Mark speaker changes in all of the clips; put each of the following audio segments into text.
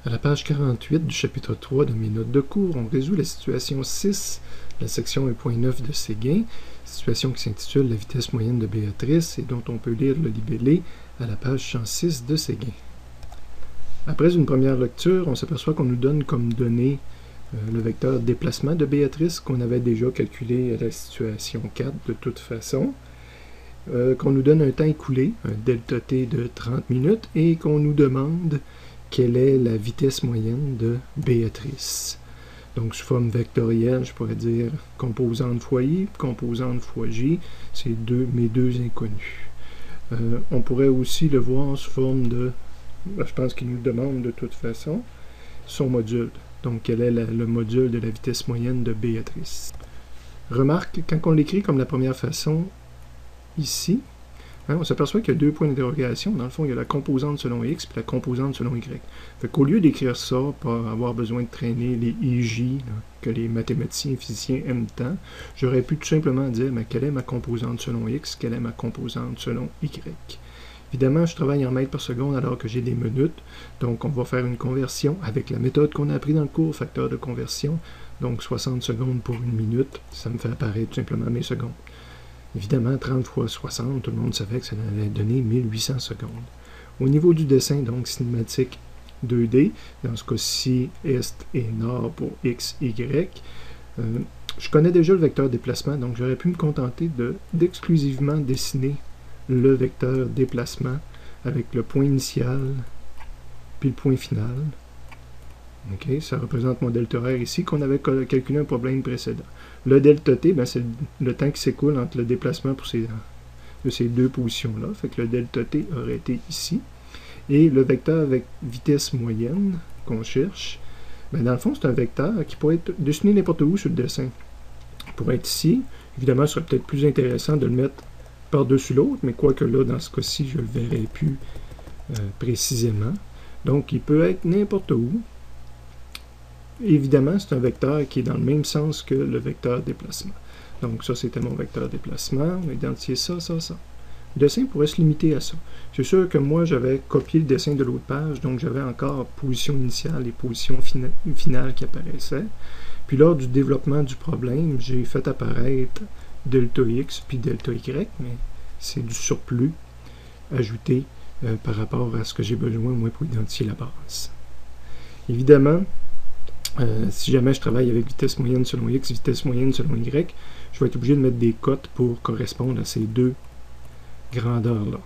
Speaker 1: À la page 48 du chapitre 3 de mes notes de cours, on résout la situation 6, la section 1.9 de Séguin, situation qui s'intitule « La vitesse moyenne de Béatrice » et dont on peut lire le libellé à la page 106 de Séguin. Après une première lecture, on s'aperçoit qu'on nous donne comme donnée le vecteur déplacement de Béatrice qu'on avait déjà calculé à la situation 4 de toute façon, qu'on nous donne un temps écoulé, un delta t de 30 minutes, et qu'on nous demande quelle est la vitesse moyenne de Béatrice. Donc, sous forme vectorielle, je pourrais dire composante fois i, composante fois j, c'est mes deux inconnus. On pourrait aussi le voir sous forme de, je pense qu'il nous demande de toute façon, son module. Donc, quel est le module de la vitesse moyenne de Béatrice. Remarque, quand on l'écrit comme la première façon, ici, on s'aperçoit qu'il y a deux points d'interrogation. Dans le fond, il y a la composante selon x et la composante selon y. Fait qu'au lieu d'écrire ça pour avoir besoin de traîner les IJ que les mathématiciens et physiciens aiment tant, j'aurais pu tout simplement dire quelle est ma composante selon x, quelle est ma composante selon y. Évidemment, je travaille en mètres par seconde alors que j'ai des minutes, donc on va faire une conversion avec la méthode qu'on a appris dans le cours, facteur de conversion. Donc 60 secondes pour une minute, ça me fait apparaître tout simplement mes secondes. Évidemment, 30 fois 60, tout le monde savait que ça allait donner 1800 secondes. Au niveau du dessin, donc cinématique 2D, dans ce cas-ci, est et nord pour x, y, je connais déjà le vecteur déplacement, donc j'aurais pu me contenter d'exclusivement dessiner le vecteur déplacement avec le point initial puis le point final. Okay, ça représente mon delta R ici, qu'on avait calculé un problème précédent. Le delta T, c'est le temps qui s'écoule entre le déplacement de ces deux positions-là. Fait que le delta T aurait été ici. Et le vecteur avec vitesse moyenne qu'on cherche, dans le fond, c'est un vecteur qui pourrait être dessiné n'importe où sur le dessin. Il pourrait être ici. Évidemment, ce serait peut-être plus intéressant de le mettre par-dessus l'autre, mais quoique là, dans ce cas-ci, je ne le verrai plus précisément. Donc, il peut être n'importe où. Évidemment, c'est un vecteur qui est dans le même sens que le vecteur déplacement. Donc ça, c'était mon vecteur déplacement. On a identifié ça, ça, ça. Le dessin pourrait se limiter à ça. C'est sûr que moi, j'avais copié le dessin de l'autre page, donc j'avais encore position initiale et position finale qui apparaissaient. Puis lors du développement du problème, j'ai fait apparaître delta x puis delta y, mais c'est du surplus ajouté par rapport à ce que j'ai besoin, moi, pour identifier la base. Évidemment, si jamais je travaille avec vitesse moyenne selon x, vitesse moyenne selon y, je vais être obligé de mettre des cotes pour correspondre à ces deux grandeurs-là.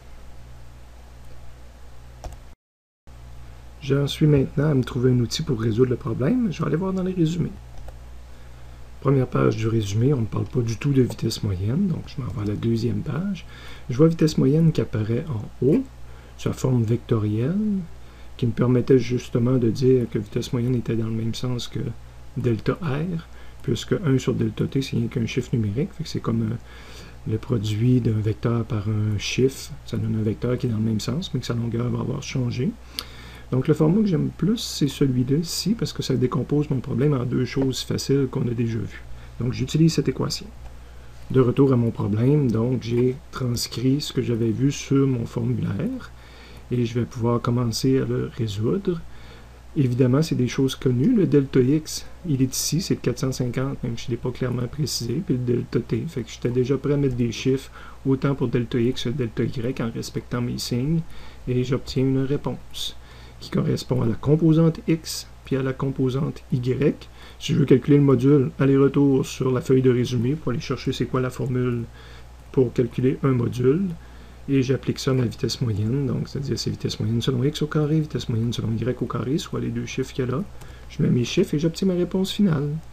Speaker 1: J'en suis maintenant à me trouver un outil pour résoudre le problème. Je vais aller voir dans les résumés. Première page du résumé, on ne parle pas du tout de vitesse moyenne, donc je m'en vais à la deuxième page. Je vois vitesse moyenne qui apparaît en haut, sur la forme vectorielle, qui me permettait justement de dire que vitesse moyenne était dans le même sens que delta R, puisque 1 sur delta t, c'est rien qu'un chiffre numérique, c'est comme le produit d'un vecteur par un chiffre, ça donne un vecteur qui est dans le même sens, mais que sa longueur va avoir changé. Donc le format que j'aime plus, c'est celui-là ici, parce que ça décompose mon problème en deux choses faciles qu'on a déjà vues. Donc j'utilise cette équation. De retour à mon problème, donc j'ai transcrit ce que j'avais vu sur mon formulaire, et je vais pouvoir commencer à le résoudre. Évidemment, c'est des choses connues. Le delta x, il est ici, c'est 450, même si je ne l'ai pas clairement précisé, puis le delta t. Fait que j'étais déjà prêt à mettre des chiffres, autant pour delta x que delta y, en respectant mes signes, et j'obtiens une réponse qui correspond à la composante x, puis à la composante y. Si je veux calculer le module, aller-retour sur la feuille de résumé pour aller chercher c'est quoi la formule pour calculer un module. Et j'applique ça à ma vitesse moyenne, donc c'est-à-dire c'est vitesse moyenne selon x au carré, vitesse moyenne selon y au carré, soit les deux chiffres qu'il y a là. Je mets mes chiffres et j'obtiens ma réponse finale.